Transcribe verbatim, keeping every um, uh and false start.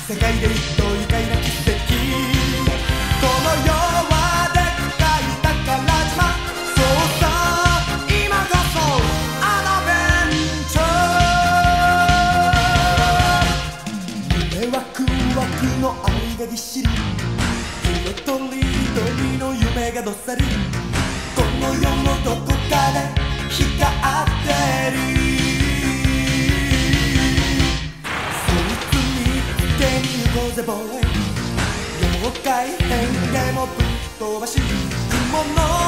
世界で一等愉快な奇跡、この世はでっかい宝島、そうさ今こそアドベンチャー、夢ワクワクの愛がぎっしり、色とりどりの夢がどっさり、この世のどこかで光ってる、ボーイ妖怪変でもぶっ飛ばし雲の